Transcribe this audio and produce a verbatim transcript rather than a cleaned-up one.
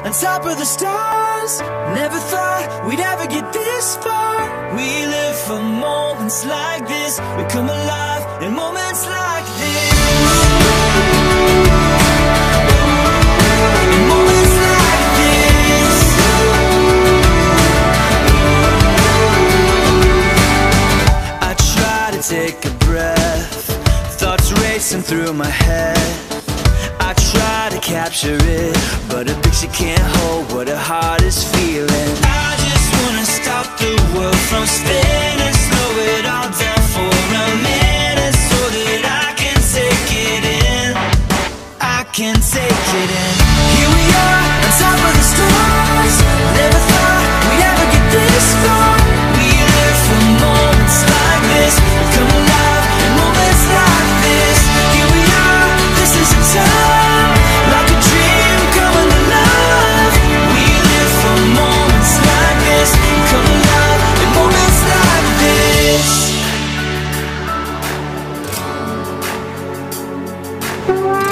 on top of the stars. Never thought we'd ever get this far. We live for moments like this. We come alive in moments like this. Moments like this. I try to take a breath, thoughts racing through my head. I try to capture it, but a picture can't hold what a heart is feeling. I just wanna stop the world from spinning, slow it all down for a minute, so that I can take it in. I can take it in. Here we are, on top of the stars. Never thought we'd ever get this far. We live for moments like this. We come alive in moments like this. Here we are, this is a time, like a dream coming to life. We live for moments like this. We come alive in moments like this.